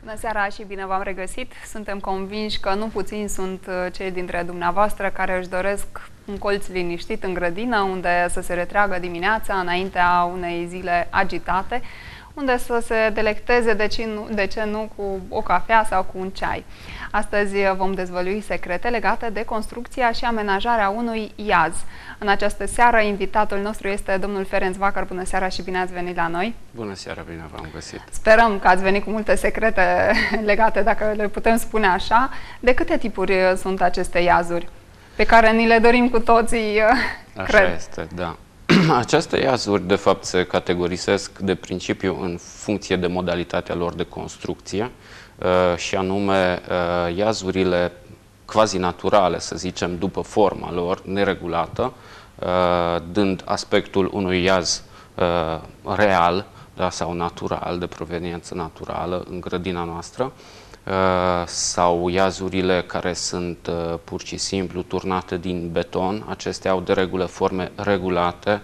Bună seara și bine v-am regăsit! Suntem convinși că nu puțini sunt cei dintre dumneavoastră care își doresc un colț liniștit în grădină, unde să se retragă dimineața înaintea unei zile agitate, unde să se delecteze, de ce nu, cu o cafea sau cu un ceai. Astăzi vom dezvălui secrete legate de construcția și amenajarea unui iaz. În această seară, invitatul nostru este domnul Ferenc Vacar. Bună seara și bine ați venit la noi! Bună seara, bine v-am găsit! Sperăm că ați venit cu multe secrete legate, dacă le putem spune așa. De câte tipuri sunt aceste iazuri pe care ni le dorim cu toții, Așa este, da. Aceste iazuri, de fapt, se categorisesc de principiu în funcție de modalitatea lor de construcție și anume iazurile quasi-naturale, să zicem, după forma lor, neregulată, dând aspectul unui iaz real, da, sau natural, de proveniență naturală, în grădina noastră, sau iazurile care sunt pur și simplu turnate din beton. Acestea au de regulă forme regulate,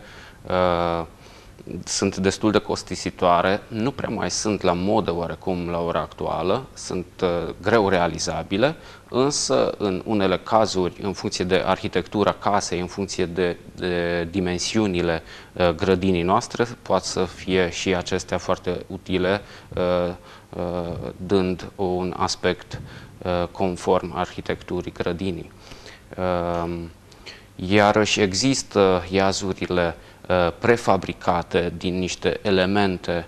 sunt destul de costisitoare, nu prea mai sunt la modă oarecum la ora actuală, sunt greu realizabile, însă în unele cazuri, în funcție de arhitectura casei, în funcție de dimensiunile grădinii noastre, pot să fie și acestea foarte utile, dând un aspect conform arhitecturii grădinii. Iarăși există iazurile prefabricate din niște elemente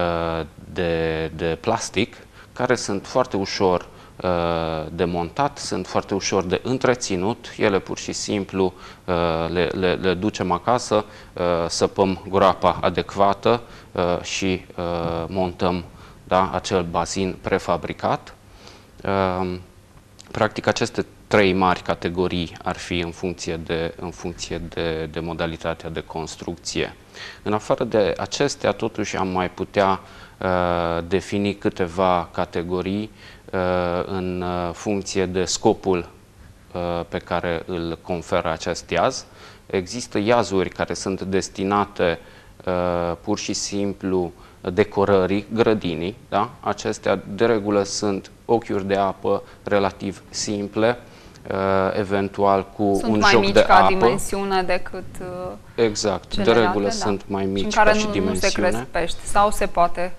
de plastic, care sunt foarte ușor de montat, sunt foarte ușor de întreținut. Ele pur și simplu le ducem acasă, săpăm groapa adecvată și montăm, da, acel bazin prefabricat. Practic, aceste trei mari categorii ar fi în funcție de modalitatea de construcție. În afară de acestea, totuși, am mai putea defini câteva categorii în funcție de scopul pe care îl conferă acest iaz. Există iazuri care sunt destinate pur și simplu decorării grădinii, da? Acestea de regulă sunt ochiuri de apă relativ simple, eventual cu un joc de apă. Sunt mai mici ca dimensiune decât exact, celelalte, de regulă da. sunt mai mici ca și dimensiune. Nu se cresc pești, sau se poate?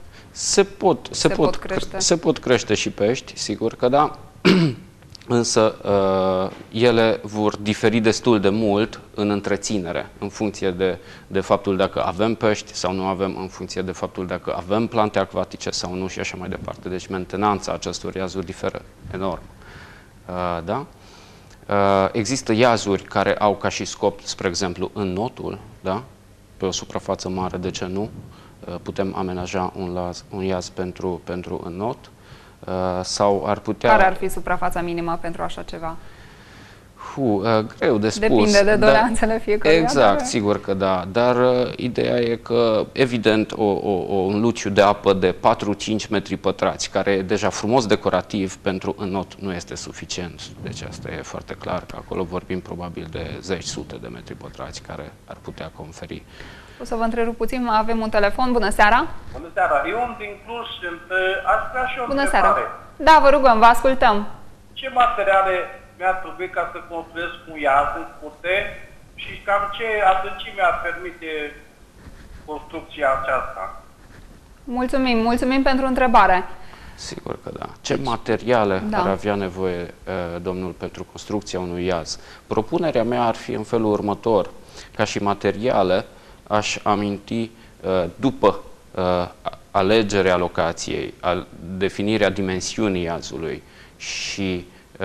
Se pot crește și pești, sigur că da, însă ele vor diferi destul de mult în întreținere, în funcție de faptul dacă avem pești sau nu avem, în funcție de faptul dacă avem plante acvatice sau nu și așa mai departe. Deci mentenanța acestor iazuri diferă enorm. Da? Există iazuri care au ca și scop, spre exemplu, înnotul, da? Pe o suprafață mare, de ce nu? Putem amenaja un iaz pentru înnot. Sau ar putea... Care ar fi suprafața minimă pentru așa ceva? Greu de spus. Depinde de doleanțele fiecăruia. Exact, sigur că da. Dar ideea e că, evident, un luciu de apă de 4-5 metri pătrați, care e deja frumos decorativ pentru înnot, nu este suficient. Deci asta e foarte clar, că acolo vorbim probabil de zeci, sute de metri pătrați care ar putea conferi. O să vă întrerup puțin, avem un telefon. Bună seara! Bună seara! Eu din Cluj sunt. Aș vrea și o Bună întrebare. Seara! Da, vă rugăm, vă ascultăm. Ce materiale mi-ar trebui ca să construiesc un iaz în curte și cam ce adâncime ar permite construcția aceasta? Mulțumim pentru întrebare. Sigur că da. Ce materiale ar avea nevoie domnul pentru construcția unui iaz? Propunerea mea ar fi în felul următor. Ca și materiale, aș aminti, după alegerea locației, definirea dimensiunii iazului și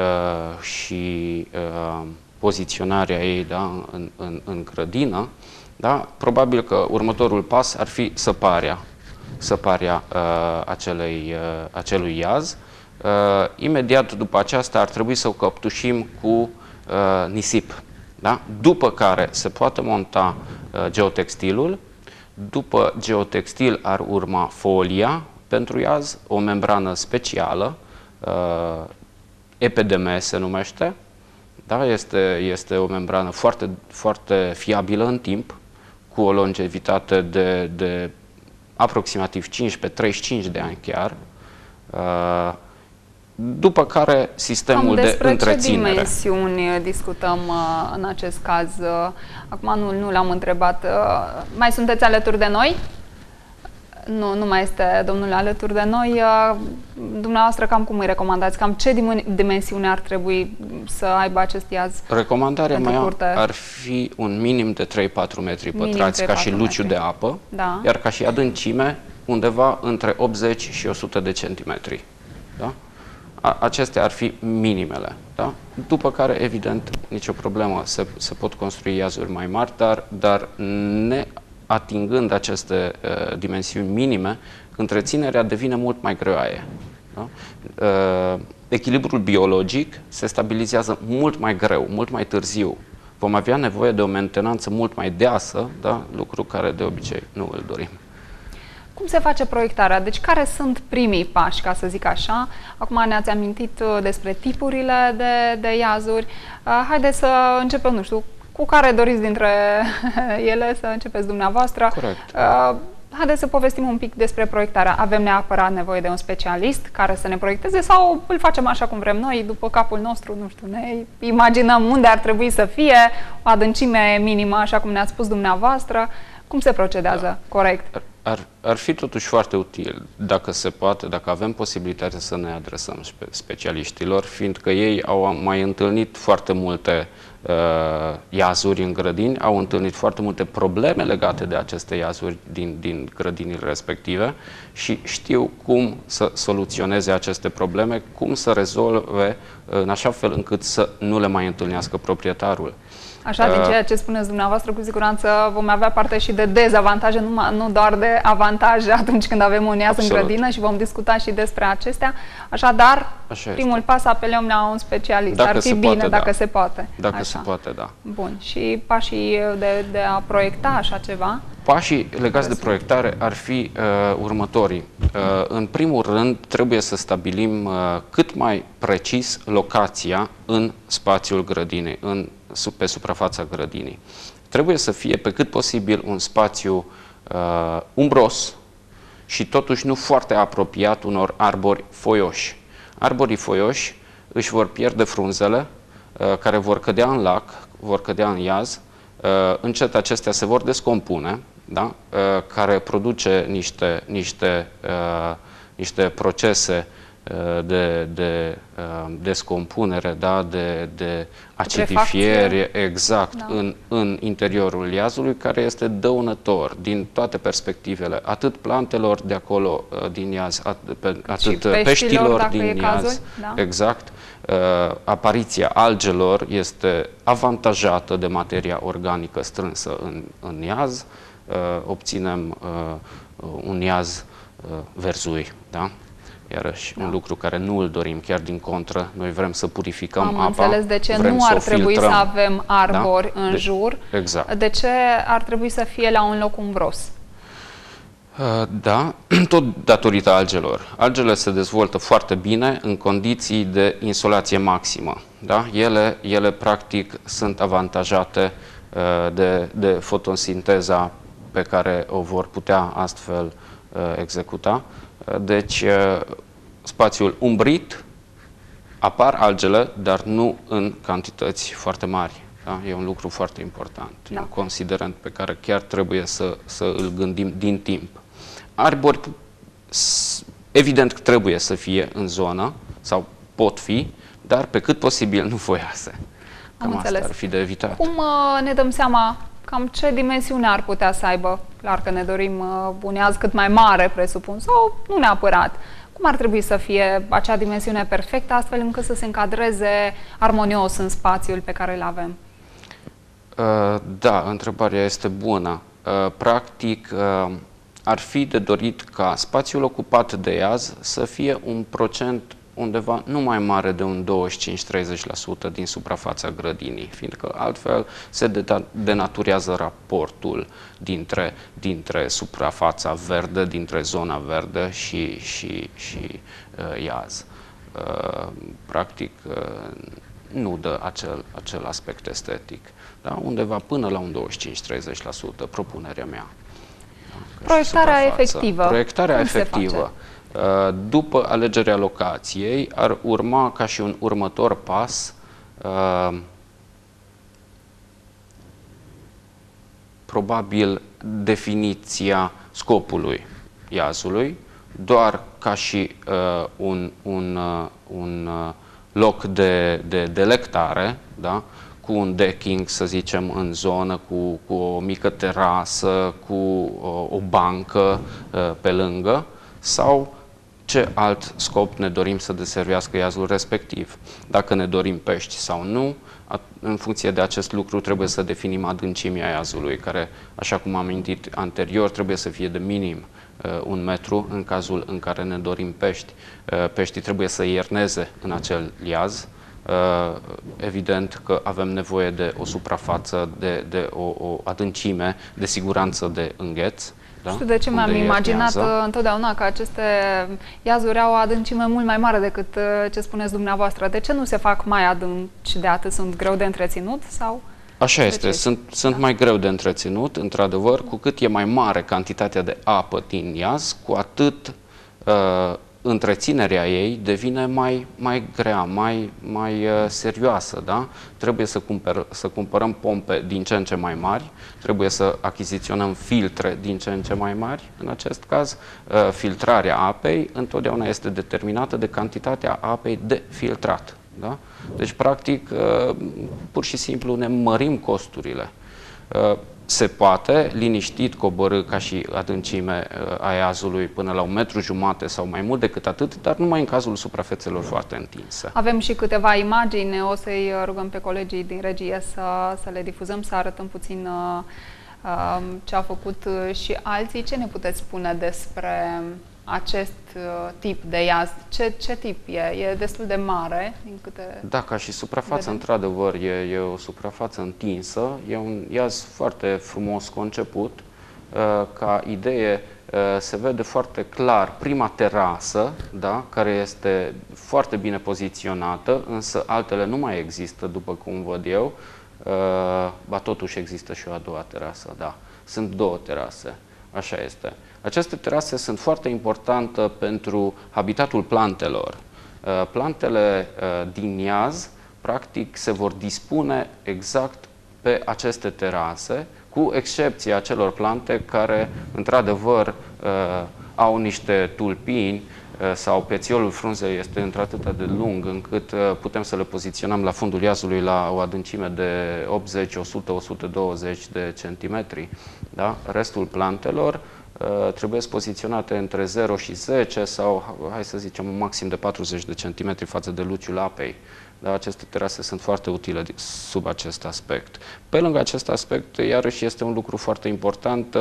poziționarea ei, da, în grădină, da, probabil că următorul pas ar fi săparea acelui iaz. Imediat după aceasta ar trebui să o căptușim cu nisip. Da? După care se poate monta geotextilul. După geotextil ar urma folia pentru iaz, o membrană specială, EPDM se numește. Da? Este o membrană foarte, foarte fiabilă în timp, cu o longevitate de aproximativ 15-35 de ani chiar. După care sistemul de întreținere. Despre ce dimensiuni discutăm în acest caz? Acum nu l-am întrebat. Mai sunteți alături de noi? Nu mai este domnul alături de noi. Dumneavoastră, cam cum îi recomandați? Cam ce dimensiune ar trebui să aibă acest iaz? Recomandarea mea ar fi un minim de 3-4 metri pătrați ca și luciu de apă, iar ca și adâncime undeva între 80 și 100 de centimetri. Da? Acestea ar fi minimele. Da? După care, evident, nicio problemă, se pot construi iazuri mai mari, dar ne atingând aceste dimensiuni minime, întreținerea devine mult mai greoaie. Da? Echilibrul biologic se stabilizează mult mai greu, mult mai târziu. Vom avea nevoie de o mentenanță mult mai deasă, da? Lucru care de obicei nu îl dorim. Cum se face proiectarea? Deci care sunt primii pași, ca să zic așa? Acum ne-ați amintit despre tipurile de iazuri. Haideți să începem, nu știu, cu care doriți dintre ele să începeți dumneavoastră. Corect. Haideți să povestim un pic despre proiectarea. Avem neapărat nevoie de un specialist care să ne proiecteze sau îl facem așa cum vrem noi, după capul nostru, nu știu, ne imaginăm unde ar trebui să fie, o adâncime minimă, așa cum ne-ați spus dumneavoastră. Cum se procedează corect? Ar fi totuși foarte util, dacă se poate, dacă avem posibilitatea să ne adresăm specialiștilor, fiindcă ei au mai întâlnit foarte multe iazuri în grădini, au întâlnit foarte multe probleme legate de aceste iazuri din grădinile respective și știu cum să soluționeze aceste probleme, cum să rezolve în așa fel încât să nu le mai întâlnească proprietarul. Așa, din ceea ce spuneți dumneavoastră, cu siguranță vom avea parte și de dezavantaje, nu doar de avantaje atunci când avem un iaz în grădină și vom discuta și despre acestea. Așadar, primul pas apelăm la un specialist. Ar fi bine dacă se poate. Dacă se poate, da. Bun. Și pașii de a proiecta așa ceva? Pașii legați de proiectare ar fi următorii. În primul rând, trebuie să stabilim cât mai precis locația în spațiul grădinei, pe suprafața grădinii. Trebuie să fie pe cât posibil un spațiu umbros și totuși nu foarte apropiat unor arbori foioși. Arborii foioși își vor pierde frunzele care vor cădea în lac, vor cădea în iaz, încet acestea se vor descompune, da? Care produce niște procese de descompunere, da? de acidifiere, exact, da. în interiorul iazului, care este dăunător din toate perspectivele, atât plantelor de acolo din iaz, atât peștilor din iaz, da. Exact. Apariția algelor este avantajată de materia organică strânsă în iaz, obținem un iaz verzui, da? Iarăși, un lucru care nu îl dorim, chiar din contră, noi vrem să purificăm apa. Am înțeles de ce nu ar trebui să avem arbori în jur. Exact. De ce ar trebui să fie la un loc umbros? Da, tot datorită algelor. Algele se dezvoltă foarte bine în condiții de insolație maximă. Da? Ele practic sunt avantajate de fotosinteza pe care o vor putea astfel executa. Deci, spațiul umbrit, apar algele, dar nu în cantități foarte mari. Da? E un lucru foarte important, da. Un considerent pe care chiar trebuie să îl gândim din timp. Arbori, evident că trebuie să fie în zonă, sau pot fi, dar pe cât posibil nu foioase. Cam asta ar fi de evitat. Cum ne dăm seama cam ce dimensiune ar putea să aibă? Clar că ne dorim un iaz cât mai mare, presupun, sau nu neapărat. Cum ar trebui să fie acea dimensiune perfectă, astfel încât să se încadreze armonios în spațiul pe care îl avem? Da, întrebarea este bună. Practic, ar fi de dorit ca spațiul ocupat de iaz să fie un procent undeva nu mai mare de un 25-30% din suprafața grădinii, fiindcă altfel se denaturează raportul dintre suprafața verde, dintre zona verde și iaz. Practic, nu dă acel aspect estetic. Da? Undeva până la un 25-30%, propunerea mea. Proiectarea efectivă. Proiectarea efectivă. După alegerea locației, ar urma ca și un următor pas probabil definiția scopului iazului, doar ca și un loc de delectare, da? Cu un decking, să zicem, în zonă, cu o mică terasă, cu o bancă pe lângă, sau ce alt scop ne dorim să deservească iazul respectiv. Dacă ne dorim pești sau nu, în funcție de acest lucru trebuie să definim adâncimea iazului, care, așa cum am amintit anterior, trebuie să fie de minim 1 metru în cazul în care ne dorim pești. Peștii trebuie să ierneze în acel iaz. Evident că avem nevoie de o suprafață, de o adâncime, de siguranță de îngheț. Da? Nu știu de ce mi-am imaginat întotdeauna că aceste iazuri au o adâncime mult mai mare decât ce spuneți dumneavoastră. De ce nu se fac mai adânci de atât? Sunt greu de întreținut sau? Așa este, sunt mai greu de întreținut, într-adevăr, cu cât e mai mare cantitatea de apă din iaz, cu atât întreținerea ei devine mai grea, mai serioasă. Da? Trebuie să cumpărăm pompe din ce în ce mai mari, trebuie să achiziționăm filtre din ce în ce mai mari. În acest caz, filtrarea apei întotdeauna este determinată de cantitatea apei de filtrat. Da? Deci, practic, pur și simplu ne mărim costurile. Se poate liniștit coborî ca și adâncime a iazului până la 1,5 m sau mai mult decât atât, dar numai în cazul suprafețelor foarte întinse. Avem și câteva imagini, o să-i rugăm pe colegii din regie să le difuzăm, să arătăm puțin ce au făcut și alții. Ce ne puteți spune despre acest tip de iaz? Ce tip e? E destul de mare, din câte Da, ca și suprafață, într-adevăr, e o suprafață întinsă, e un iaz foarte frumos conceput. Ca idee se vede foarte clar prima terasă, da, care este foarte bine poziționată, însă altele nu mai există, după cum văd eu. Ba totuși există și o a doua terasă, da. Sunt 2 terase, așa este. Aceste terase sunt foarte importante pentru habitatul plantelor. Plantele din iaz, practic, se vor dispune exact pe aceste terase, cu excepția acelor plante care, într-adevăr, au niște tulpini sau pețiolul frunzei este într-atât de lung încât putem să le poziționăm la fundul iazului la o adâncime de 80, 100, 120 de centimetri. Da? Restul plantelor trebuie poziționate între 0 și 10 sau, hai să zicem, un maxim de 40 de centimetri față de luciul apei. Da, aceste terase sunt foarte utile sub acest aspect. Pe lângă acest aspect, iarăși este un lucru foarte important,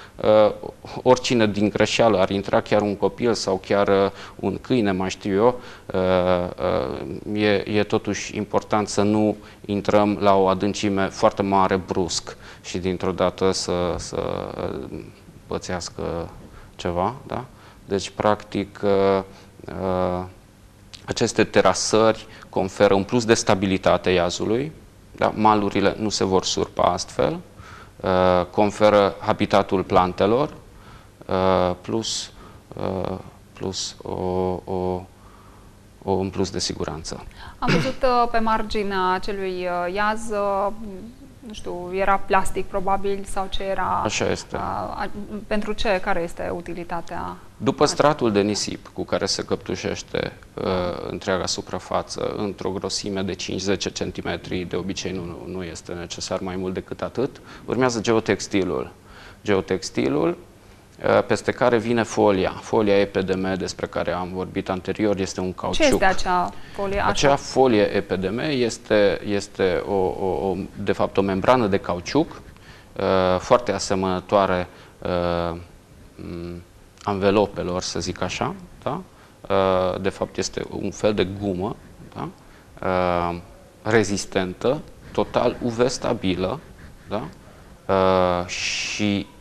oricine din greșeală ar intra, chiar un copil sau chiar un câine, mai știu eu, e totuși important să nu intrăm la o adâncime foarte mare brusc și dintr-o dată să pățească ceva. Da? Deci, practic, aceste terasări conferă un plus de stabilitate iazului, da? Malurile nu se vor surpa astfel, conferă habitatul plantelor, plus un plus de siguranță. Am văzut pe marginea acelui iaz, nu știu, era plastic probabil sau ce era? Așa este. Pentru ce? Care este utilitatea? După stratul de nisip cu care se căptușește întreaga suprafață într-o grosime de 5-10 cm, de obicei nu este necesar mai mult decât atât, urmează geotextilul. Geotextilul peste care vine folia. Folia EPDM despre care am vorbit anterior este un cauciuc. Ce este acea folie? Acea folie EPDM este de fapt o membrană de cauciuc foarte asemănătoare anvelopelor, să zic așa. Da? De fapt este un fel de gumă, da? Rezistentă, total UV stabilă, da? Și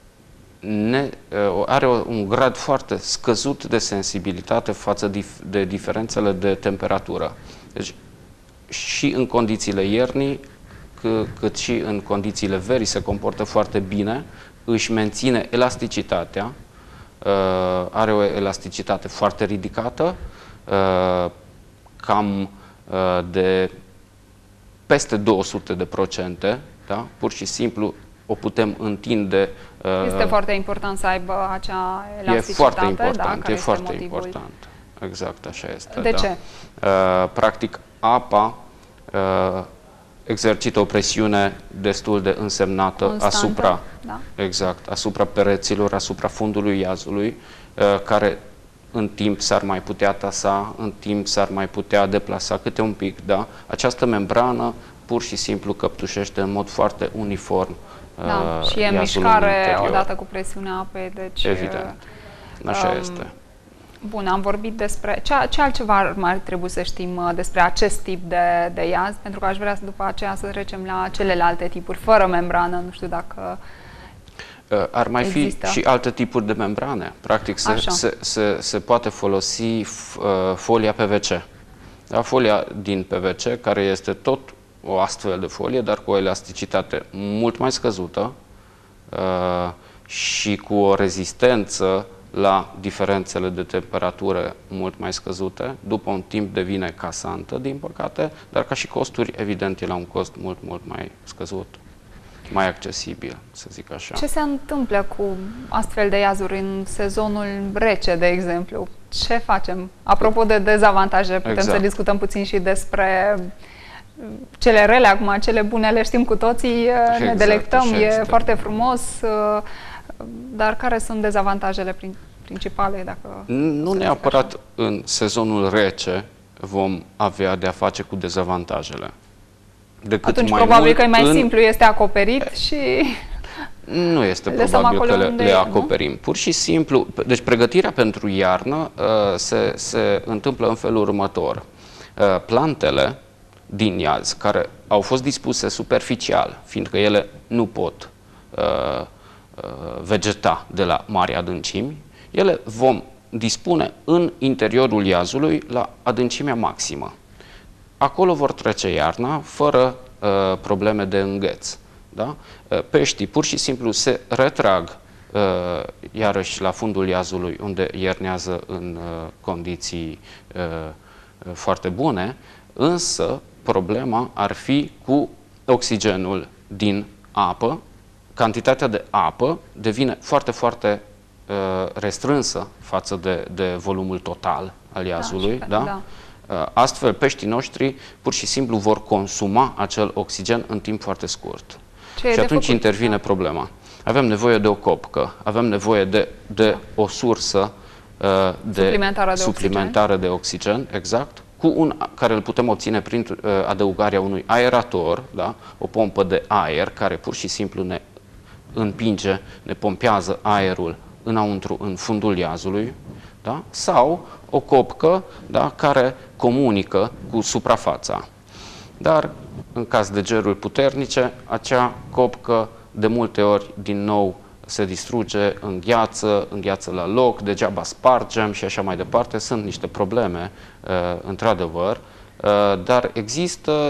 are un grad foarte scăzut de sensibilitate față de diferențele de temperatură. Deci, și în condițiile iernii, cât și în condițiile verii se comportă foarte bine, își menține elasticitatea, are o elasticitate foarte ridicată, cam de peste 200%, da? Pur și simplu o putem întinde. Este foarte important să aibă acea elasticitate. E foarte important, da, care e foarte este motivul. important. Exact, așa este. De da. ce? Practic, apa exercită o presiune destul de însemnată Constantă, asupra, da. exact, asupra pereților, asupra fundului iazului, care în timp s-ar mai putea tasa, în timp s-ar mai putea deplasa câte un pic, da? Această membrană pur și simplu căptușește în mod foarte uniform Da, și e iazul mișcare interior. odată cu presiunea apei, deci... Evident, așa este. Bun, am vorbit despre... Ce altceva mai trebui să știm despre acest tip de iaz? Pentru că aș vrea după aceea să trecem la celelalte tipuri, fără membrană, nu știu dacă... Ar mai există. fi și alte tipuri de membrane. Practic se poate folosi folia PVC. Da? Folia din PVC, care este tot o astfel de folie, dar cu o elasticitate mult mai scăzută și cu o rezistență la diferențele de temperatură mult mai scăzute. După un timp devine casantă, din păcate, dar ca și costuri, evident, e la un cost mult, mult mai scăzut, mai accesibil, să zic așa. Ce se întâmplă cu astfel de iazuri în sezonul rece, de exemplu? Ce facem? Apropo de dezavantaje, putem să discutăm puțin și despre cele rele, acum cele bune le știm cu toții, ne delectăm, e foarte frumos, dar care sunt dezavantajele principale? Dacă nu neapărat în sezonul rece vom avea de a face cu dezavantajele. Atunci probabil că e mai simplu, este acoperit și... Nu este probabil că le acoperim. Nu? Pur și simplu, deci pregătirea pentru iarnă se întâmplă în felul următor. Plantele din iaz, care au fost dispuse superficial, fiindcă ele nu pot vegeta de la mari adâncimi, ele vom dispune în interiorul iazului la adâncimea maximă. Acolo vor trece iarna fără probleme de îngheț. Da? Peștii pur și simplu se retrag iarăși la fundul iazului, unde iernează în condiții foarte bune, însă problema ar fi cu oxigenul din apă. Cantitatea de apă devine foarte, foarte restrânsă față de volumul total al iazului. Da? Astfel, peștii noștri pur și simplu vor consuma acel oxigen în timp foarte scurt. Și atunci intervine problema. Avem nevoie de o copcă, avem nevoie de o sursă suplimentară de oxigen, exact, care îl putem obține prin adăugarea unui aerator, da? O pompă de aer care pur și simplu ne împinge, ne pompează aerul înăuntru, în fundul iazului, da? Sau o copcă, da? Care comunică cu suprafața. Dar, în caz de geruri puternice, acea copcă de multe ori, din nou, se distruge, îngheață la loc, degeaba spargem și așa mai departe. Sunt niște probleme, într-adevăr, dar există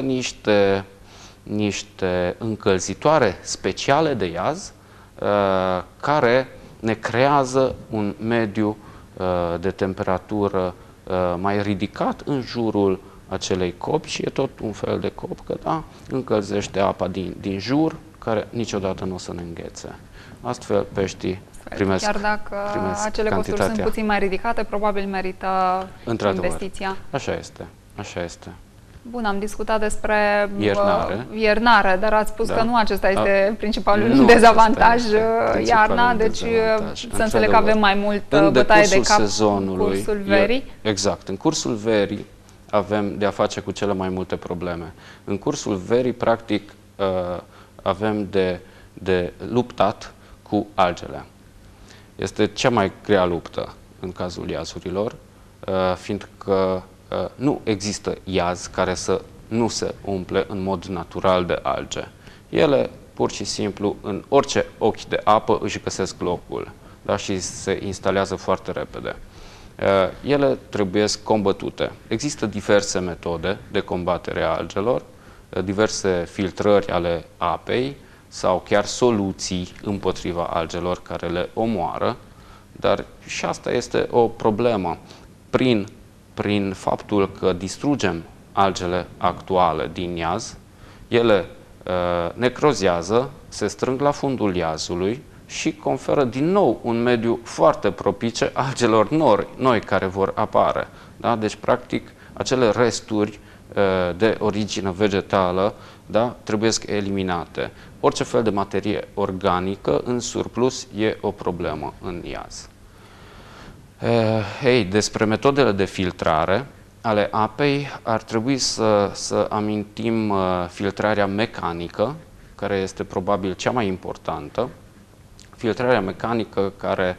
niște încălzitoare speciale de iaz care ne creează un mediu de temperatură mai ridicat în jurul acelei copi și e tot un fel de copcă, da? Încălzește apa din jur, care niciodată nu o să ne înghețe. Astfel, peștii primesc chiar dacă acele costuri sunt puțin mai ridicate, probabil merită investiția. Așa este, așa este. Bun, am discutat despre iernare, dar ați spus că nu acesta este principalul dezavantaj, iarna, deci să înțeleg că avem mai mult bătaie de cap în cursul verii. Exact, în cursul verii avem de a face cu cele mai multe probleme. În cursul verii, practic, avem de luptat cu algele. Este cea mai grea luptă în cazul iazurilor, fiindcă nu există iaz care să nu se umple în mod natural de alge. Ele, pur și simplu, în orice ochi de apă își găsesc locul, da? Și se instalează foarte repede. Ele trebuie combătute. Există diverse metode de combatere a algelor, diverse filtrări ale apei sau chiar soluții împotriva algelor care le omoară. Dar și asta este o problemă. Prin faptul că distrugem algele actuale din iaz, ele necrozează, se strâng la fundul iazului și conferă din nou un mediu foarte propice algelor noi care vor apare. Da? Deci, practic, acele resturi de origine vegetală, da, trebuie eliminate. Orice fel de materie organică în surplus e o problemă în iaz. Despre metodele de filtrare ale apei ar trebui să amintim filtrarea mecanică, care este probabil cea mai importantă. Filtrarea mecanică care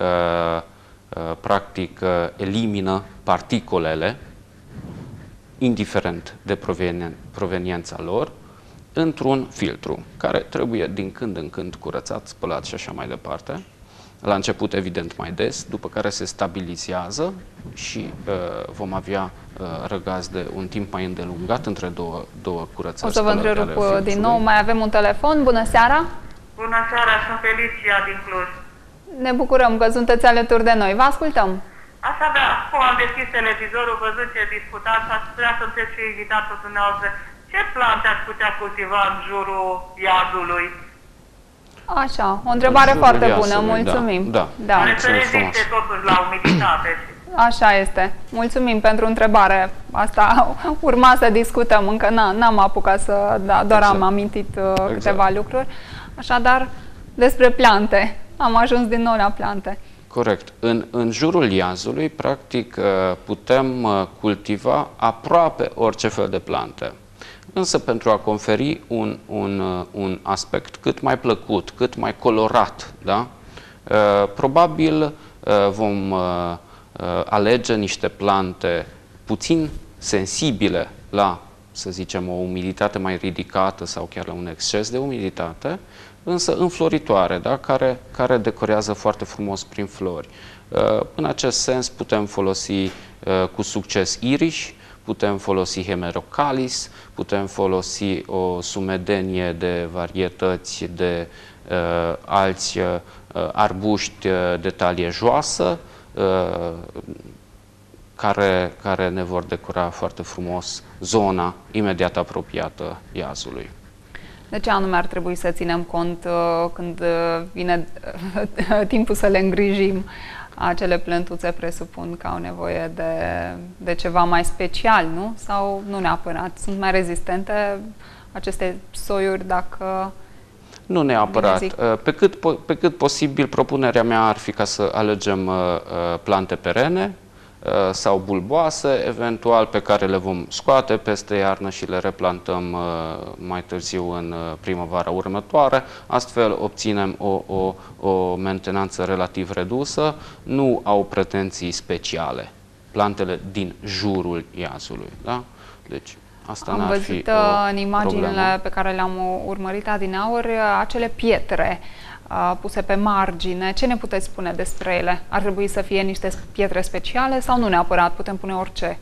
practic elimină particulele, indiferent de proveniența lor, într-un filtru, care trebuie din când în când curățat, spălat și așa mai departe. La început, evident, mai des, după care se stabilizează și vom avea răgaz de un timp mai îndelungat între două curățări. O să vă întrerup din nou, mai avem un telefon. Bună seara! Bună seara, sunt Felicia din Cluj. Ne bucurăm că sunteți alături de noi. Vă ascultăm! Aș avea, acum am deschis televizorul, văzut ce discutați, aș vrea să întreb și invitatul dumneavoastră, ce plante ați putea cultiva în jurul iazului? Așa, o întrebare foarte bună, mulțumim. Da. Care să reziste totuși la umiditate. Așa este. Mulțumim pentru întrebare. Asta urma să discutăm, încă n-am apucat să, doar am amintit câteva lucruri. Așadar, despre plante. Am ajuns din nou la plante. Corect. În jurul iazului, practic, putem cultiva aproape orice fel de plante. Însă, pentru a conferi un aspect cât mai plăcut, cât mai colorat, da? Probabil vom alege niște plante puțin sensibile la, să zicem, o umiditate mai ridicată sau chiar la un exces de umiditate, însă înfloritoare, da? Care decorează foarte frumos prin flori. În acest sens putem folosi cu succes iriș, putem folosi hemerocalis, putem folosi o sumedenie de varietăți de alți arbuști de talie joasă, care ne vor decora foarte frumos zona imediat apropiată iazului. De ce anume ar trebui să ținem cont când vine timpul să le îngrijim? Acele plântuțe presupun că au nevoie de ceva mai special, nu? Sau nu neapărat? Sunt mai rezistente aceste soiuri dacă... Nu neapărat. Pe cât posibil, propunerea mea ar fi ca să alegem plante perene sau bulboase, eventual pe care le vom scoate peste iarnă și le replantăm mai târziu în primăvara următoare. Astfel obținem o mentenanță relativ redusă, nu au pretenții speciale plantele din jurul iazului. Da? Deci, asta am văzut în imaginile problemă pe care le-am urmărit adineauri acele pietre puse pe margine. Ce ne puteți spune despre ele? Ar trebui să fie niște pietre speciale sau nu neapărat? Putem pune orice?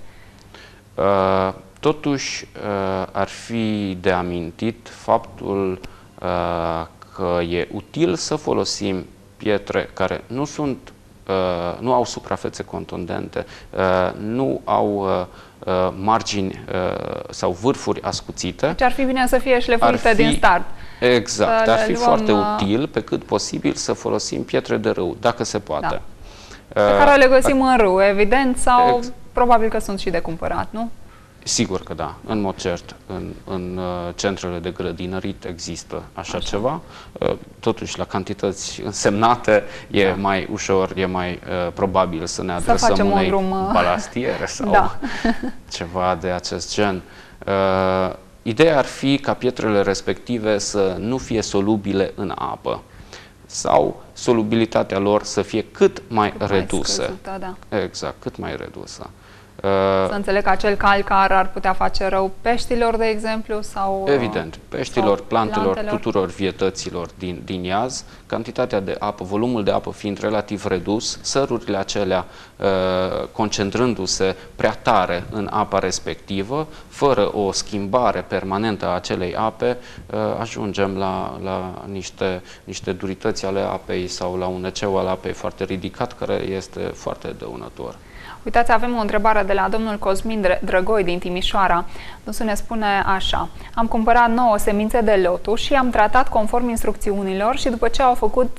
Totuși, ar fi de amintit faptul că e util să folosim pietre care nu au suprafețe contundente, nu au margini sau vârfuri ascuțite. Deci ar fi bine să fie șlefuite din start. Exact, ar fi foarte util, pe cât posibil, să folosim pietre de râu, dacă se poate. Da. Pe care le găsim în râu, evident, sau probabil că sunt și de cumpărat, nu? Sigur că da, în mod cert. În centrele de grădinărit există așa ceva. Totuși, la cantități însemnate, e mai ușor, e mai probabil să ne adresăm unei balastiere sau ceva de acest gen. Ideea ar fi ca pietrele respective să nu fie solubile în apă sau solubilitatea lor să fie cât mai redusă. Scăzută, da. Exact, cât mai redusă. Să înțeleg că acel calcar ar putea face rău peștilor, de exemplu? Sau, evident, peștilor, plantelor, tuturor vietăților din iaz, cantitatea de apă, volumul de apă fiind relativ redus, sărurile acelea concentrându-se prea tare în apa respectivă, fără o schimbare permanentă a acelei ape, ajungem la niște durități ale apei apei sau la un eceu al apei foarte ridicat, care este foarte dăunător. Uitați, avem o întrebare de la domnul Cosmin Drăgoi din Timișoara. Dânsul ne spune așa: am cumpărat 9 semințe de lotus și am tratat conform instrucțiunilor și după ce au făcut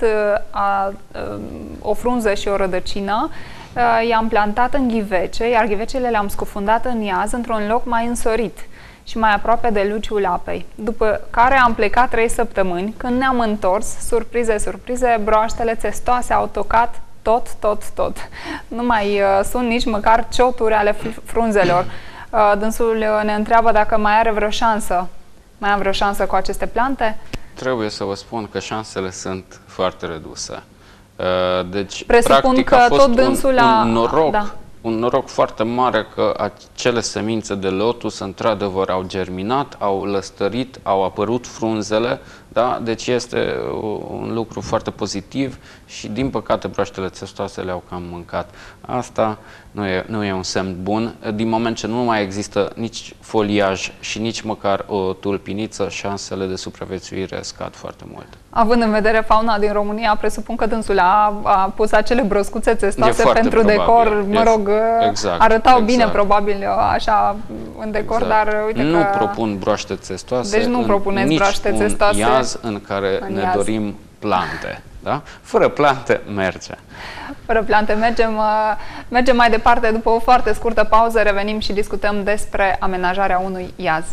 o frunză și o rădăcină, i-am plantat în ghivece, iar ghivecele le-am scufundat în iaz într-un loc mai însorit și mai aproape de luciul apei. După care am plecat 3 săptămâni. Când ne-am întors, surprize, surprize, broaștele țestoase au tocat tot. Nu mai sunt nici măcar cioturi ale frunzelor. Dânsul ne întreabă dacă mai are vreo șansă. Mai am vreo șansă cu aceste plante? Trebuie să vă spun că șansele sunt foarte reduse. Deci, presupun practic, că a fost tot dânsul un noroc foarte mare că acele semințe de lotus într-adevăr au germinat, au lăstărit, au apărut frunzele, da? Deci este un lucru foarte pozitiv și din păcate broaștele țestoase le-au cam mâncat. Asta nu e un semn bun. Din moment ce nu mai există nici foliaj și nici măcar o tulpiniță, șansele de supraviețuire scad foarte mult. Având în vedere fauna din România, presupun că dânsul a pus acele broscuțe țestoase pentru probabil, decor, mă rog, arătau bine probabil așa în decor, dar uite nu că... propun broaște țestoase, deci nu propuneți broaște țestoase un iaz în care ne dorim plante. Da? Fără plante merge. Fără plante mergem mai departe. După o foarte scurtă pauză revenim și discutăm despre amenajarea unui iaz.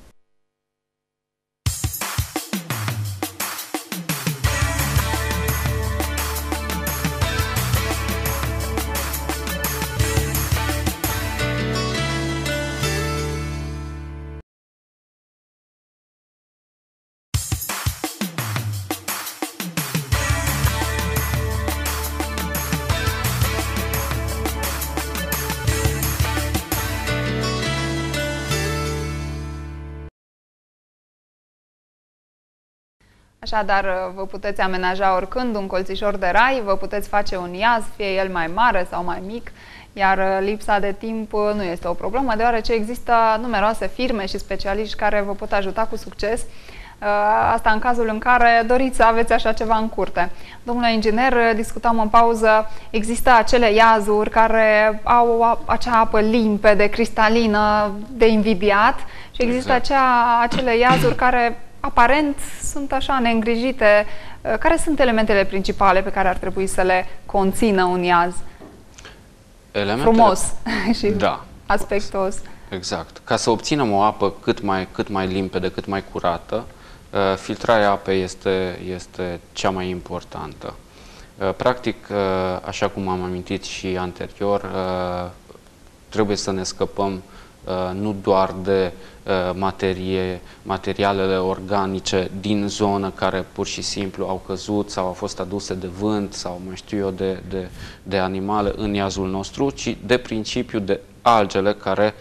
Așadar, vă puteți amenaja oricând un colțișor de rai, vă puteți face un iaz, fie el mai mare sau mai mic, iar lipsa de timp nu este o problemă, deoarece există numeroase firme și specialiști care vă pot ajuta cu succes. Asta în cazul în care doriți să aveți așa ceva în curte. Domnule inginer, discutam în pauză, există acele iazuri care au acea apă limpede, cristalină, de invidiat și există acele iazuri care aparent sunt așa neîngrijite. Care sunt elementele principale pe care ar trebui să le conțină un iaz? Frumos și aspectos. Exact. Ca să obținem o apă cât mai limpede, cât mai curată, filtrarea apei este cea mai importantă. Practic, așa cum am amintit și anterior, trebuie să ne scăpăm nu doar de materialele organice din zonă care pur și simplu au căzut sau au fost aduse de vânt sau mai știu eu de animale în iazul nostru, ci de principiu de algele care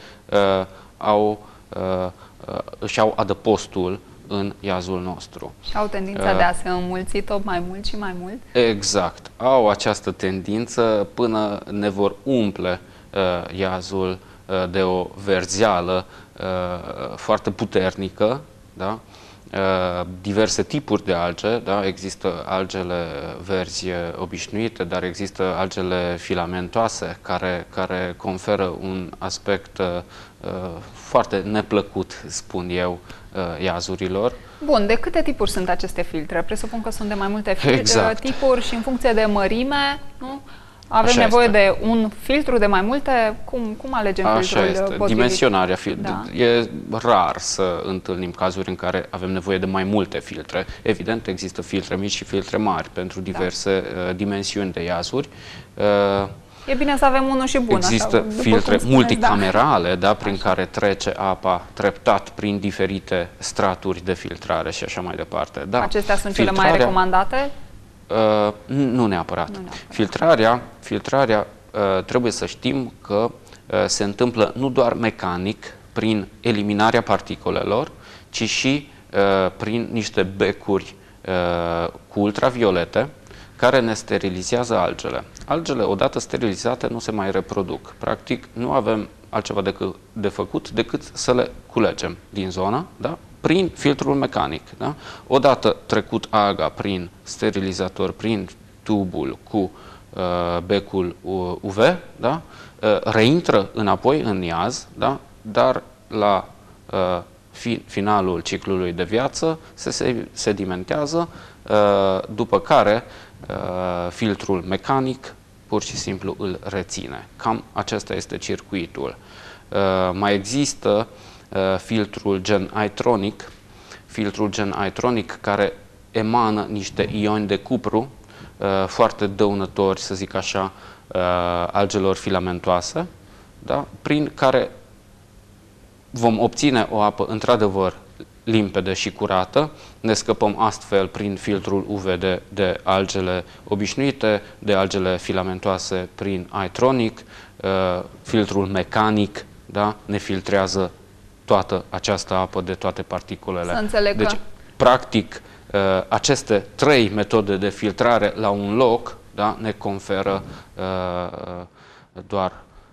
își au adăpostul în iazul nostru. Și au tendința de a se înmulți tot mai mult și mai mult? Exact. Au această tendință până ne vor umple iazul de o verzeală foarte puternică, da? Diverse tipuri de alge, da? Există algele verzi obișnuite, dar există algele filamentoase care conferă un aspect foarte neplăcut, spun eu, iazurilor. Bun, de câte tipuri sunt aceste filtre? Presupun că sunt de mai multe tipuri și în funcție de mărime, nu? Avem nevoie de un filtru, de mai multe? Cum alegem filtrul potrivit? Dimensionarea. E rar să întâlnim cazuri în care avem nevoie de mai multe filtre. Evident, există filtre mici și filtre mari pentru diverse dimensiuni de iazuri. E bine să avem unul și bun. Există filtre multicamerale, prin care trece apa treptat prin diferite straturi de filtrare și așa mai departe. Da. Acestea sunt cele mai recomandate? Nu neapărat. Filtrarea trebuie să știm că se întâmplă nu doar mecanic prin eliminarea particulelor, ci și prin niște becuri cu ultraviolete care ne sterilizează algele. Algele, odată sterilizate, nu se mai reproduc. Practic, nu avem altceva de făcut decât să le culegem din zonă, da? Prin filtrul mecanic. Da? Odată trecut alga prin sterilizator, prin tubul cu becul UV, da? Reintră înapoi în iaz, da? Dar la finalul ciclului de viață se sedimentează, după care filtrul mecanic pur și simplu îl reține. Cam acesta este circuitul. Mai există filtrul gen iTronic, care emană niște ioni de cupru foarte dăunători, să zic așa, algelor filamentoase, da? Prin care vom obține o apă într-adevăr limpede și curată, ne scăpăm astfel prin filtrul UV de algele obișnuite, de algele filamentoase prin iTronic, filtrul mecanic, da? Ne filtrează toată această apă de toate particulele. Să înțeleg deci, practic, aceste 3 metode de filtrare la un loc, da? Ne conferă doar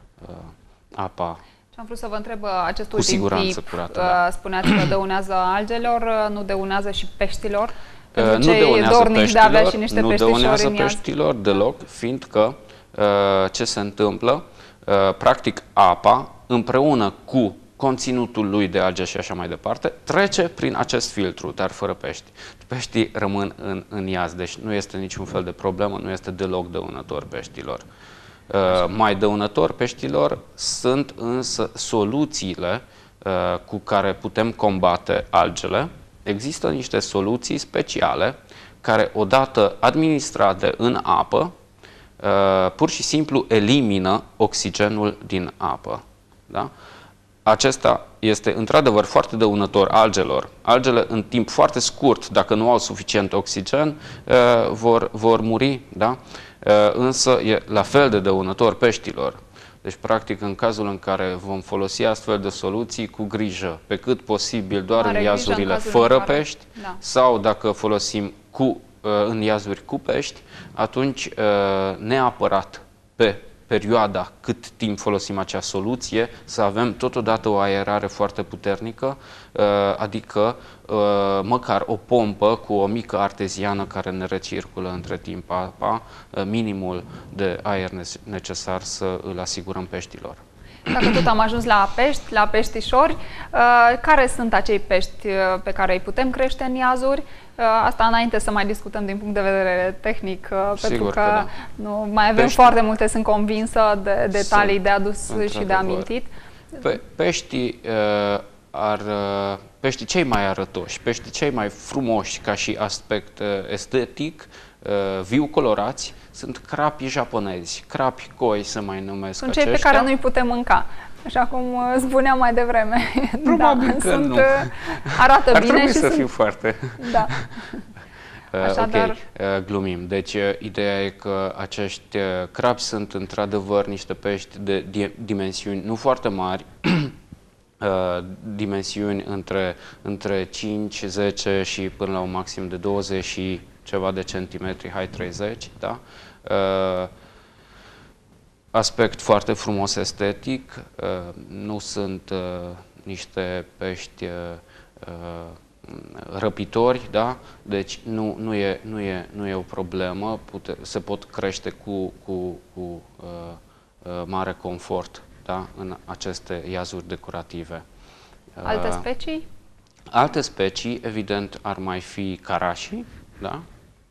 apa. Am vrut să vă întreb acest ultim tip, curată, da. Spuneați că dăunează algelor, nu dăunează și peștilor? Pentru nu dăunează peștilor, și niște nu dăunează peștilor deloc, fiindcă ce se întâmplă? Practic apa, împreună cu conținutul lui de alge și așa mai departe, trece prin acest filtru, dar fără pești. Peștii rămân în iaz, deci nu este niciun fel de problemă, nu este deloc dăunător peștilor. Mai dăunător peștilor sunt însă soluțiile cu care putem combate algele. Există niște soluții speciale care, odată administrate în apă, pur și simplu elimină oxigenul din apă. Da? Acesta este într-adevăr foarte dăunător algelor. Algele în timp foarte scurt, dacă nu au suficient oxigen, vor muri, da? Însă e la fel de dăunător peștilor. Deci, practic, în cazul în care vom folosi astfel de soluții, cu grijă, pe cât posibil doar în iazurile fără pești, da. Sau dacă folosim în iazuri cu pești, atunci neapărat pe perioada cât timp folosim acea soluție, să avem totodată o aerare foarte puternică, adică măcar o pompă cu o mică arteziană care ne recirculă între timp apa, minimul de aer necesar să îl asigurăm peștilor. Dacă tot am ajuns la pești, la peștișori, care sunt acei pești pe care îi putem crește în iazuri? Asta înainte să mai discutăm din punct de vedere tehnic, pentru că da. Nu mai avem foarte multe, sunt convinsă, de detalii de adus și de amintit. Peștii cei mai arătoși, peștii cei mai frumoși ca și aspect estetic, viu colorați, sunt crapii japonezi, crapi koi se mai numesc. Sunt cei pe care nu-i putem mânca, așa cum spuneam mai devreme. Probabil că nu. Arată Ar bine trebui și să fiu foarte... Da. Ok, glumim. Deci, ideea e că acești crapi sunt într-adevăr niște pești de dimensiuni nu foarte mari, dimensiuni între 5, 10 și până la un maxim de 20 și ceva de centimetri, hai 30, da? Aspect foarte frumos estetic, nu sunt niște pești răpitori, da? Deci nu e o problemă, se pot crește cu mare confort, da? În aceste iazuri decorative. Alte specii? Alte specii, evident, ar mai fi carașii, da?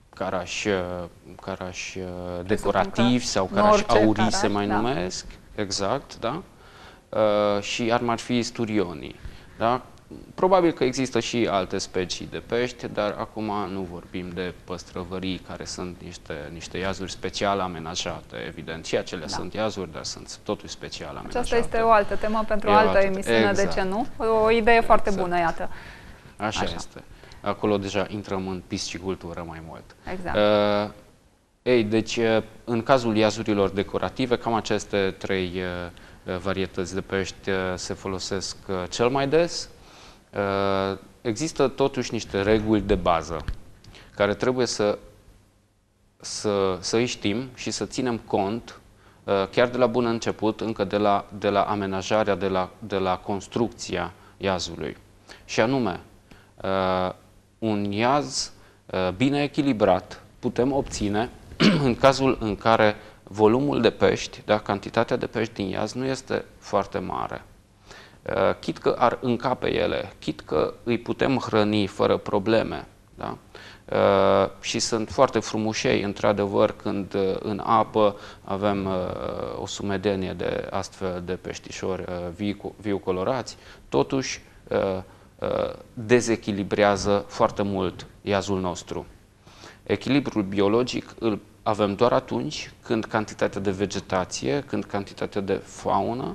Carași decorativi sau carași aurii se mai numesc, exact, da? Și ar mai fi sturionii, da? Probabil că există și alte specii de pești, dar acum nu vorbim de păstrăvării, care sunt niște iazuri special amenajate, evident. Și acelea sunt iazuri, dar sunt totuși special amenajate. Aceasta este o altă temă pentru o altă emisiune, de ce nu? O idee foarte bună, iată. Așa este. Acolo deja intrăm în piscicultură mai mult. Exact. Deci, în cazul iazurilor decorative, cam aceste 3 varietăți de pești se folosesc cel mai des. Există totuși niște reguli de bază care trebuie să îi știm și să ținem cont chiar de la bun început, încă de la amenajarea, de la construcția iazului. Și anume, un iaz bine echilibrat putem obține în cazul în care volumul de pești, da, cantitatea de pești din iaz nu este foarte mare. Chit că ar încape ele, chit că îi putem hrăni fără probleme, da? Și sunt foarte frumușei, într-adevăr, când în apă avem o sumedenie de astfel de peștișori viu colorați, totuși dezechilibrează foarte mult iazul nostru. Echilibrul biologic îl avem doar atunci când cantitatea de vegetație, când cantitatea de faună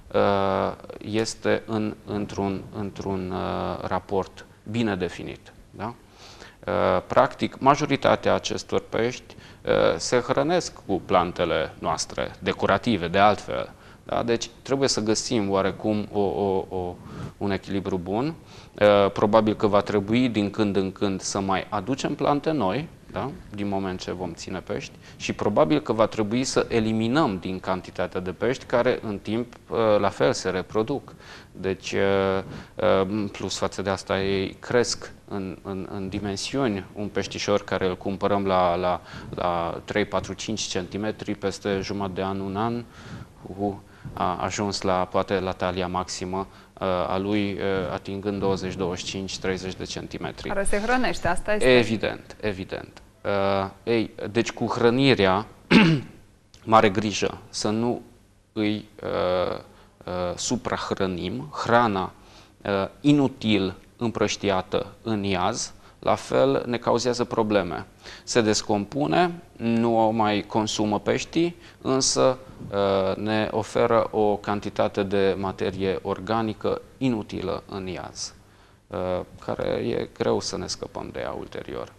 este într-un raport bine definit. Da? Practic, majoritatea acestor pești se hrănesc cu plantele noastre, decorative, de altfel. Da? Deci trebuie să găsim oarecum un echilibru bun. Probabil că va trebui din când în când să mai aducem plante noi, da? Din moment ce vom ține pești, și probabil că va trebui să eliminăm din cantitatea de pești care în timp la fel se reproduc. Deci, plus față de asta, ei cresc în dimensiuni. Un peștișor care îl cumpărăm la 3, 4, 5 cm, peste jumătate de an, un an, a ajuns poate la talia maximă a lui, atingând 20, 25, 30 de centimetri. Care se hrănește, asta este? Evident, evident. Deci cu hrănirea, mare grijă să nu îi suprahrănim. Hrana inutil împrăștiată în iaz, la fel ne cauzează probleme. Se descompune, nu o mai consumă peștii, însă ne oferă o cantitate de materie organică inutilă în iaz, care e greu să ne scăpăm de ea ulterior.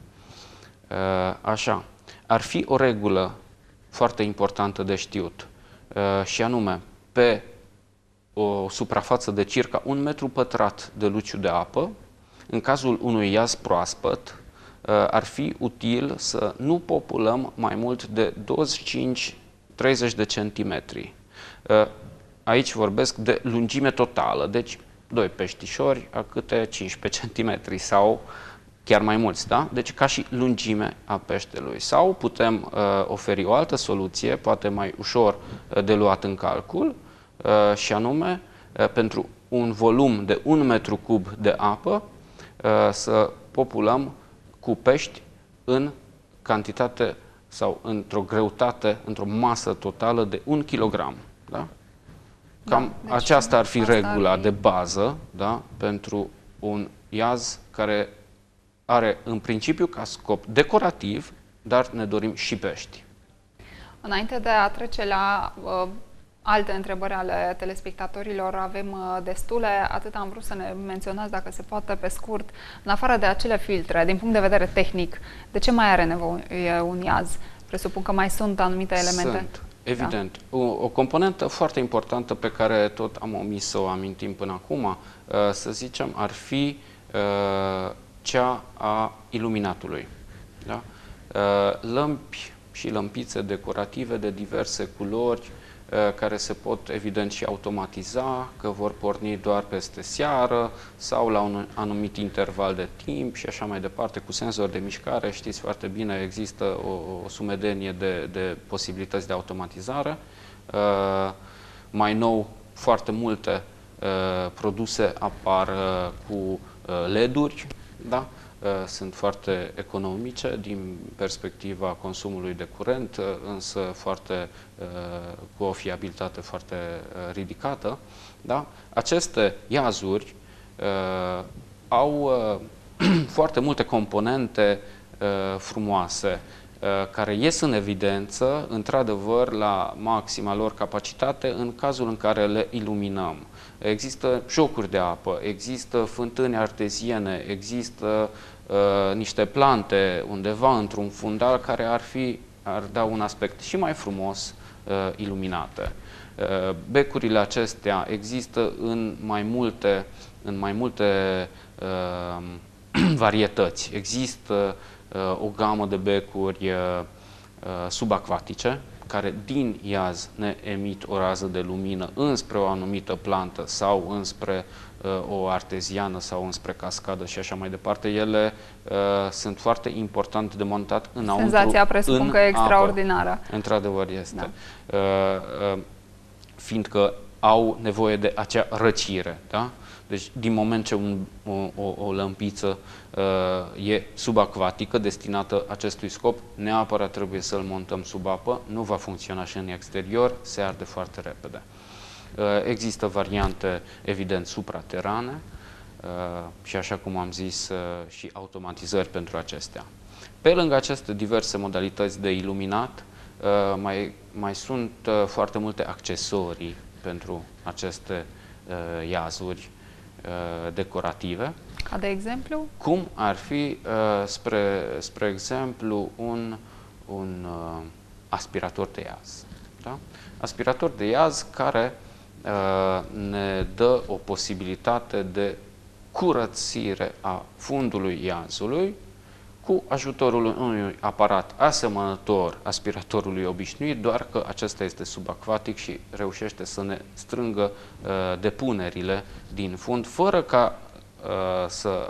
Așa, ar fi o regulă foarte importantă de știut, și anume, pe o suprafață de circa 1 metru pătrat de luciu de apă, în cazul unui iaz proaspăt, ar fi util să nu populăm mai mult de 25-30 de centimetri. Aici vorbesc de lungime totală, deci 2 peștișori a câte 15 centimetri sau chiar mai mulți, da? Deci ca și lungime a peștelui. Sau putem oferi o altă soluție, poate mai ușor de luat în calcul, și anume, pentru un volum de 1 metru cub de apă, să populăm cu pești în cantitate sau într-o greutate, într-o masă totală de 1 kg. Da? Cam deci aceasta ar fi regula de bază, da? Pentru un iaz care are în principiu ca scop decorativ, dar ne dorim și pești. Înainte de a trece la alte întrebări ale telespectatorilor, avem destule. Atât am vrut să ne menționați, dacă se poate, pe scurt, în afară de acele filtre, din punct de vedere tehnic, de ce mai are nevoie un iaz? Presupun că mai sunt anumite elemente. Sunt, evident. Da? O componentă foarte importantă pe care tot am omis să o amintim până acum, să zicem, ar fi cea a iluminatului. Da? Lămpi și lămpițe decorative de diverse culori, care se pot, evident, și automatiza, că vor porni doar peste seară sau la un anumit interval de timp și așa mai departe, cu senzor de mișcare. Știți foarte bine, există o sumedenie de posibilități de automatizare. Mai nou, foarte multe produse apar cu LED-uri, da? Sunt foarte economice din perspectiva consumului de curent, însă cu o fiabilitate foarte ridicată. Da? Aceste iazuri au foarte multe componente frumoase care ies în evidență, într-adevăr, la maxima lor capacitate în cazul în care le iluminăm. Există jocuri de apă, există fântâni arteziene, există niște plante undeva într-un fundal care ar da un aspect și mai frumos iluminate. Becurile acestea există în mai multe varietăți. Există o gamă de becuri subacvatice, care din iaz ne emit o rază de lumină înspre o anumită plantă sau înspre o arteziană sau înspre cascadă și așa mai departe, ele sunt foarte importante de montat înăuntru. Senzația presupun că e extraordinară. Într-adevăr este. Da. Fiindcă au nevoie de acea răcire, da? Deci, din moment ce o lămpiță e subacvatică, destinată acestui scop, neapărat trebuie să-l montăm sub apă, nu va funcționa și în exterior, se arde foarte repede. Există variante, evident, supraterane și, așa cum am zis, și automatizări pentru acestea. Pe lângă aceste diverse modalități de iluminat, mai sunt foarte multe accesorii pentru aceste iazuri decorative. Ca de exemplu? Cum ar fi, spre exemplu, un aspirator de iaz. Da? Aspirator de iaz care ne dă o posibilitate de curățire a fundului iazului cu ajutorul unui aparat asemănător aspiratorului obișnuit, doar că acesta este subacvatic și reușește să ne strângă depunerile din fund, fără ca să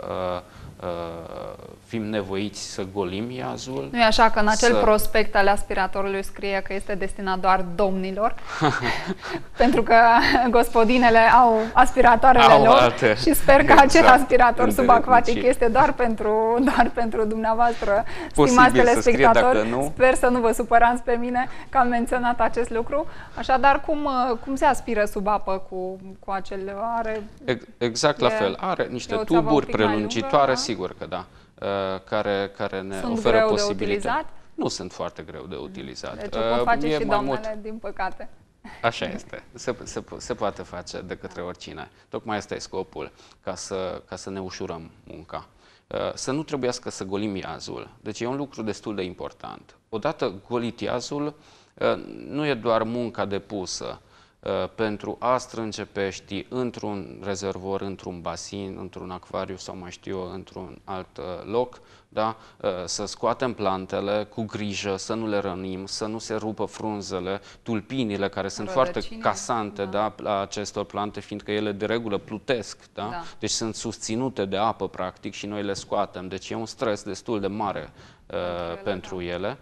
fim nevoiți să golim iazul. Nu e așa că în acel prospect al aspiratorului scrie că este destinat doar domnilor? Pentru că gospodinele au aspiratoarele lor alte, și sper că acel aspirator subacvatic este doar pentru dumneavoastră, stimați telespectatori. Sper să nu vă supărați pe mine că am menționat acest lucru. Așadar, cum se aspiră sub apă cu acel... Exact la fel. Are niște tuburi prelungitoare, lungă, sigur că da. Care ne oferă posibilitatea. Nu sunt foarte greu de utilizat. Deci o pot face și doamnele, din păcate. Așa este. Se poate face de către oricine. Tocmai asta e scopul, ca să ne ușurăm munca. Să nu trebuiască să golim iazul. Deci e un lucru destul de important. Odată golit iazul, nu e doar munca depusă pentru a strânge peștii într-un rezervor, într-un basin, într-un acvariu sau mai știu eu, într-un alt loc, da? Să scoatem plantele cu grijă, să nu le rănim, să nu se rupă frunzele, tulpinile care sunt foarte casante, da, la acestor plante, fiindcă ele de regulă plutesc, da? Da. Deci sunt susținute de apă practic și noi le scoatem, deci e un stres destul de mare pentru ele.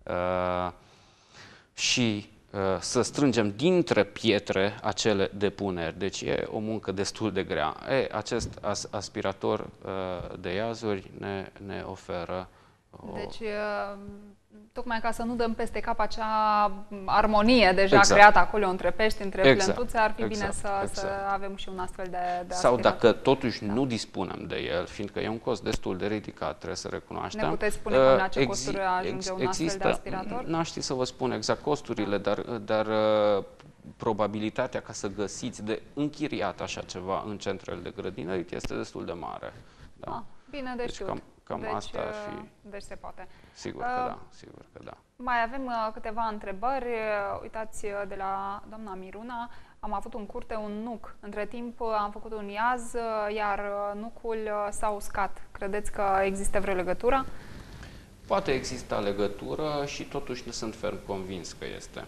Și să strângem dintre pietre acele depuneri. Deci e o muncă destul de grea. Acest aspirator de iazuri ne oferă Deci, tocmai ca să nu dăm peste cap acea armonie deja creată acolo între pești, între plântuțe, ar fi bine să avem și un astfel de aspirator. Sau dacă totuși nu dispunem de el, fiindcă e un cost destul de ridicat, trebuie să recunoaștem. Ne puteți spune cum la ce costuri ajunge un astfel de aspirator? N-aș ști să vă spun exact costurile, dar probabilitatea ca să găsiți de închiriat așa ceva în centrele de grădină este destul de mare. Da? Bine de știut. Cam asta ar fi. Deci se poate. Sigur că da, sigur că da. Mai avem câteva întrebări. Uitați, de la doamna Miruna, am avut în curte un nuc. Între timp am făcut un iaz, iar nucul s-a uscat. Credeți că există vreo legătură? Poate exista legătură și totuși nu sunt ferm convins că este.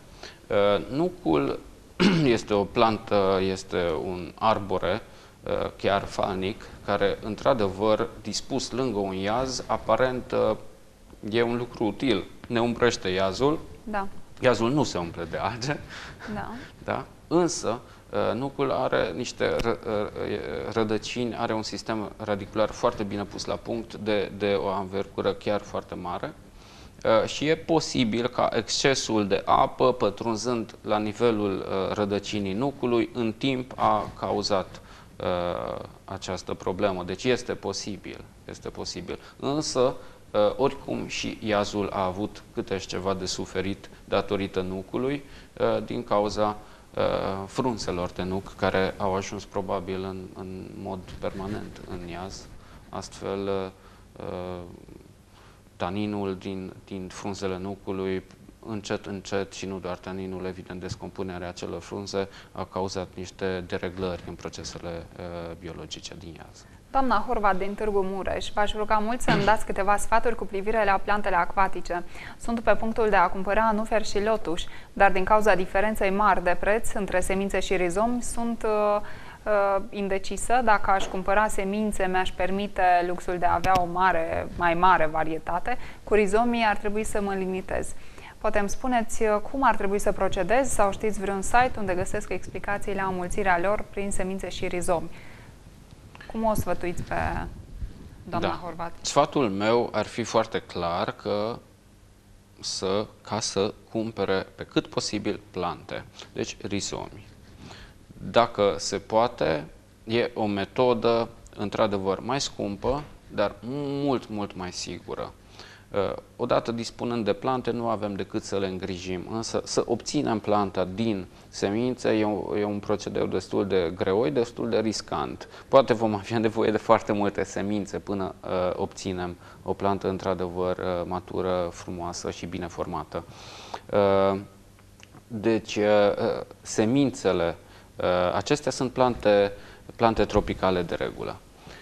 Nucul este o plantă, este un arbore, chiar falnic, care, într-adevăr, dispus lângă un iaz, aparent e un lucru util. Ne umbrește iazul. Da. Iazul nu se umple de alge. Da. Da? Însă, nucul are niște rădăcini, are un sistem radicular foarte bine pus la punct, de o anvergură chiar foarte mare. Și e posibil ca excesul de apă, pătrunzând la nivelul rădăcinii nucului, în timp a cauzat această problemă. Deci este posibil. Însă, oricum și iazul a avut câteși ceva de suferit datorită nucului, din cauza frunzelor de nuc care au ajuns probabil în mod permanent în iaz. Astfel, taninul din frunzele nucului încet, încet și nu doar taninul, evident, descompunerea acelor frunze a cauzat niște dereglări în procesele biologice din iază. Doamna Horvat din Târgu Mureș, v-aș ruga mult să îmi dați câteva sfaturi cu privire la plantele acvatice. Sunt pe punctul de a cumpăra nufer și lotuș, dar din cauza diferenței mari de preț între semințe și rizomi, sunt indecisă. Dacă aș cumpăra semințe, mi-aș permite luxul de a avea o mai mare varietate. Cu rizomii ar trebui să mă limitez. Poate îmi spuneți cum ar trebui să procedez sau știți vreun site unde găsesc explicații la înmulțirea lor prin semințe și rizomi? Cum o sfătuiți pe doamna Horvat? Sfatul meu ar fi foarte clar ca să cumpere pe cât posibil plante, deci rizomi. Dacă se poate, e o metodă într-adevăr mai scumpă, dar mult, mult mai sigură. Odată dispunând de plante, nu avem decât să le îngrijim, însă să obținem planta din semințe e un procedeu destul de greoi, destul de riscant. Poate vom avea nevoie de foarte multe semințe până obținem o plantă într-adevăr matură, frumoasă și bine formată. Deci, semințele, acestea sunt plante tropicale de regulă.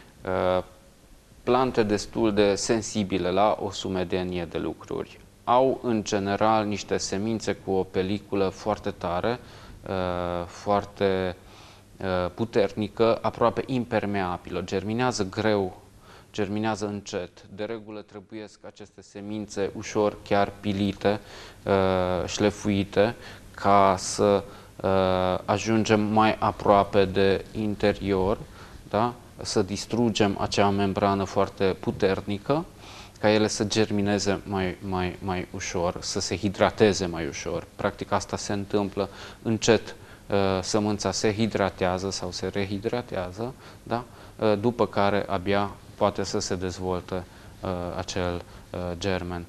Plante destul de sensibile la o sumedenie de lucruri. Au în general niște semințe cu o peliculă foarte tare, foarte puternică, aproape impermeabilă. Germinează greu, germinează încet. De regulă trebuiesc aceste semințe ușor chiar pilite, șlefuite, ca să ajungem mai aproape de interior, da? Să distrugem acea membrană foarte puternică, ca ele să germineze mai ușor, să se hidrateze mai ușor. Practic asta se întâmplă încet, sămânța se hidratează sau se rehidratează, da? După care abia poate să se dezvolte acel germen.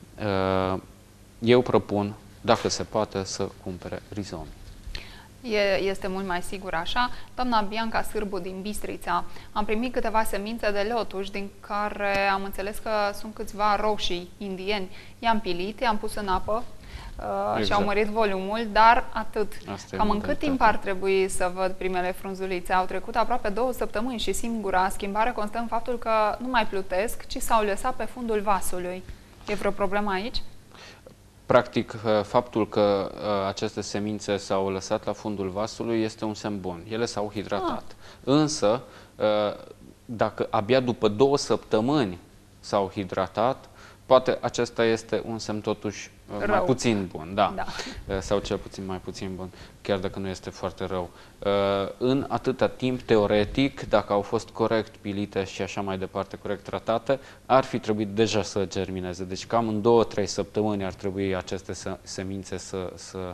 Eu propun, dacă se poate, să cumpere rizomi. Este mult mai sigur așa. Doamna Bianca Sârbu din Bistrița, am primit câteva semințe de lotuș, din care am înțeles că sunt câțiva roșii indieni. I-am pilit, i-am pus în apă și au mărit volumul, dar atât. Cam în cât timp ar trebui să văd primele frunzulițe? Au trecut aproape 2 săptămâni și singura schimbare constă în faptul că nu mai plutesc, ci s-au lăsat pe fundul vasului. E vreo problemă aici? Practic, faptul că aceste semințe s-au lăsat la fundul vasului este un semn bun. Ele s-au hidratat. Însă, dacă abia după 2 săptămâni s-au hidratat, poate acesta este un semn totuși mai puțin bun, da. Sau cel puțin mai puțin bun, chiar dacă nu este foarte rău. În atâta timp, teoretic, dacă au fost corect pilite și așa mai departe, corect tratate, ar fi trebuit deja să germineze. Deci cam în 2-3 săptămâni ar trebui aceste semințe să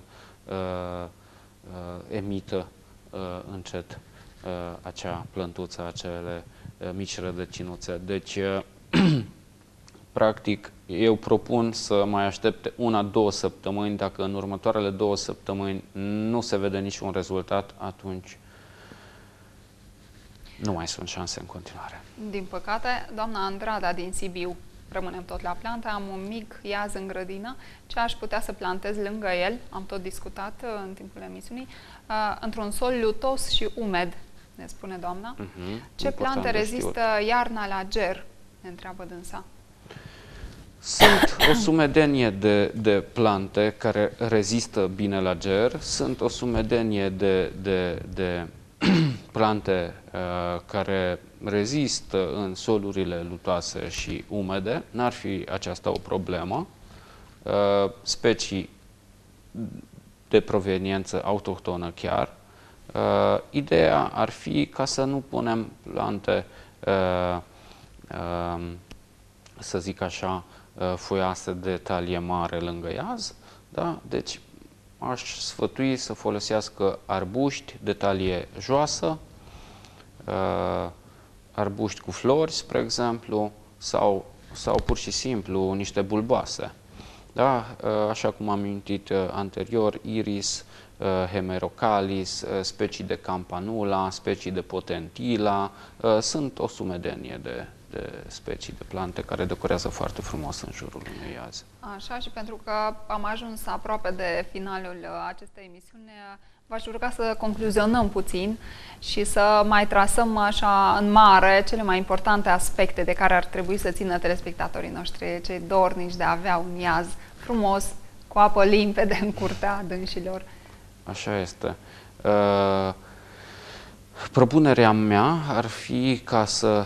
emită încet acea plântuță, acele mici rădăcinuțe. Deci, practic, eu propun să mai aștepte 1-2 săptămâni. Dacă în următoarele 2 săptămâni nu se vede niciun rezultat, atunci nu mai sunt șanse în continuare. Din păcate, doamna Andrada din Sibiu, rămânem tot la plante, am un mic iaz în grădină, ce aș putea să plantez lângă el, am tot discutat în timpul emisiunii, într-un sol lutos și umed, ne spune doamna. Ce plante rezistă iarna la ger? Ne întreabă dânsa. Sunt o sumedenie de plante care rezistă bine la ger, sunt o sumedenie de plante care rezistă în solurile lutoase și umede. N-ar fi aceasta o problemă. Specii de proveniență autohtonă chiar. Ideea ar fi ca să nu punem plante, să zic așa, foioase de talie mare lângă iaz, da? Deci aș sfătui să folosească arbuști de talie joasă, arbuști cu flori, spre exemplu, sau pur și simplu niște bulboase. Da? Așa cum am amintit anterior, iris, hemerocalis, specii de campanula, specii de potentila, sunt o sumedenie de de specii de plante care decorează foarte frumos în jurul unui iaz. Așa, și pentru că am ajuns aproape de finalul acestei emisiuni, v-aș ruga să concluzionăm puțin și să mai trasăm așa în mare cele mai importante aspecte de care ar trebui să țină telespectatorii noștri, cei dornici de a avea un iaz frumos, cu apă limpede în curtea dânșilor. Așa este. Propunerea mea ar fi ca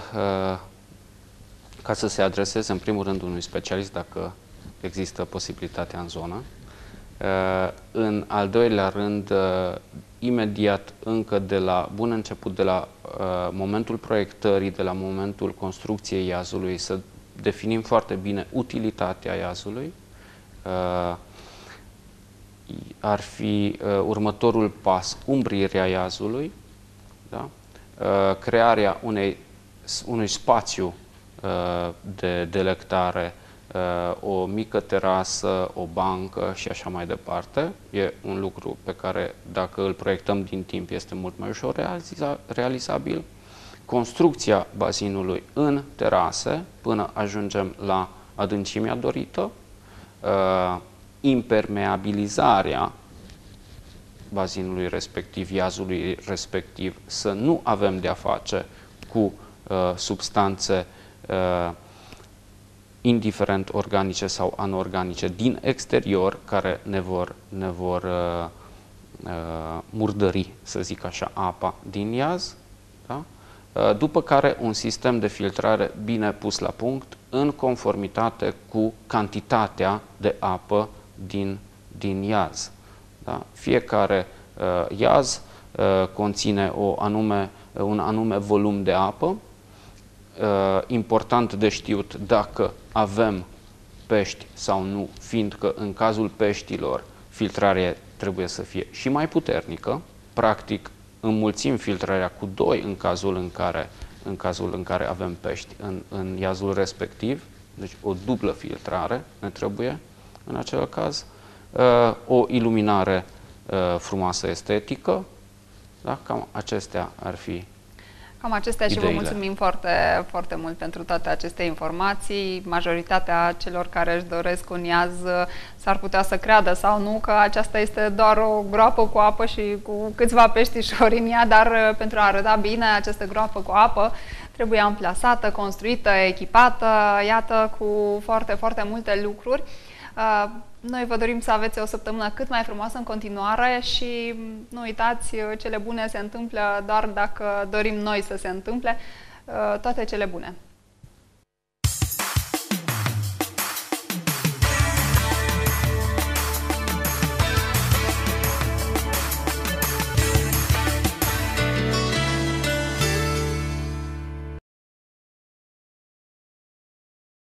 să se adreseze în primul rând unui specialist dacă există posibilitatea în zonă. În al doilea rând, imediat, încă de la bun început, de la momentul proiectării, de la momentul construcției iazului, să definim foarte bine utilitatea iazului. Ar fi următorul pas, umbrirea iazului, da? Crearea unui spațiu de delectare, o mică terasă, o bancă și așa mai departe. E un lucru pe care, dacă îl proiectăm din timp, este mult mai ușor realizabil. Construcția bazinului în terase până ajungem la adâncimea dorită, impermeabilizarea bazinului respectiv, iazului respectiv, să nu avem de-a face cu substanțe indiferent organice sau anorganice din exterior, care ne vor murdări, să zic așa, apa din iaz, da? După care un sistem de filtrare bine pus la punct în conformitate cu cantitatea de apă din iaz. Da? Fiecare iaz conține un anume volum de apă. Important de știut dacă avem pești sau nu, fiindcă în cazul peștilor filtrarea trebuie să fie și mai puternică. Practic înmulțim filtrarea cu 2 în cazul în care avem pești în iazul respectiv, deci o dublă filtrare ne trebuie în acel caz, o iluminare frumoasă estetică, da? Cam acestea ar fi. Cam acestea ideile. Și vă mulțumim foarte, foarte mult pentru toate aceste informații. Majoritatea celor care își doresc un iaz s-ar putea să creadă sau nu că aceasta este doar o groapă cu apă și cu câțiva peștișori în ea, dar pentru a arăta bine această groapă cu apă trebuie amplasată, construită, echipată, iată, cu foarte, foarte multe lucruri. Noi vă dorim să aveți o săptămână cât mai frumoasă în continuare și nu uitați, cele bune se întâmplă doar dacă dorim noi să se întâmple. Toate cele bune!